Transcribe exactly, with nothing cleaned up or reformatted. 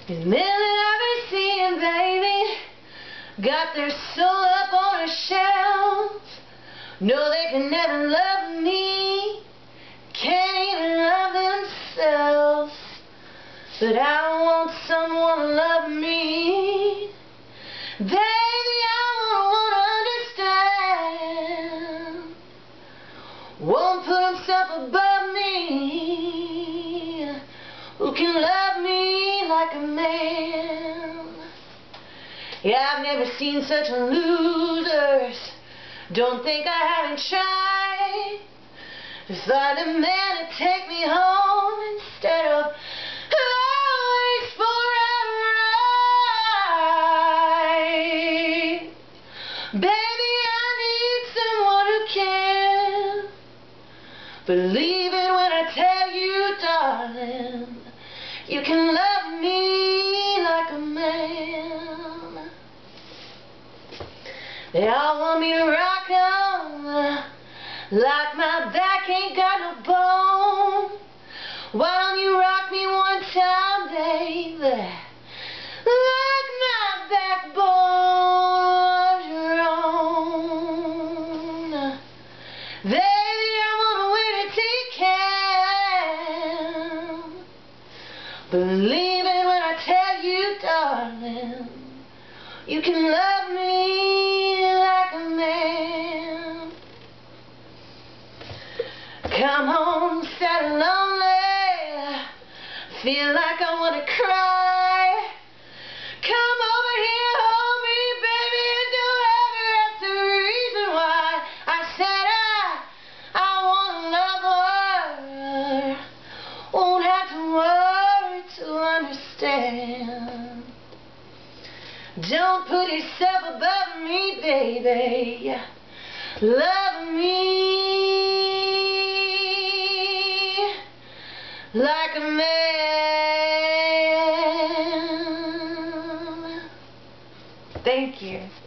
And men that I've been seeing, baby, got their soul up on a shelf. No, they can never love me, can't even love themselves. But I want someone to love me. Baby, I won't understand. Won't put himself above me. Who can love me like a man? Yeah, I've never seen such losers. Don't think I haven't tried to find a man to take me home instead of always forever. Baby, I need someone who can believe it when I tell you, darling, you can love me like a man. They all want me to rock on like my back ain't got no bone. Why don't you rock me one time, baby, like my backbone was your own. Baby, I'm on the way to take care. Believe it when I tell you, darling, you can love me like a man. Come home sad and lonely, feel like I want to cry. Come over here, hold me, baby, and don't ever ask the reason why. I said I, I want a lover, won't have to worry to understand. Don't put yourself above me, baby. Love me like a man. Thank you.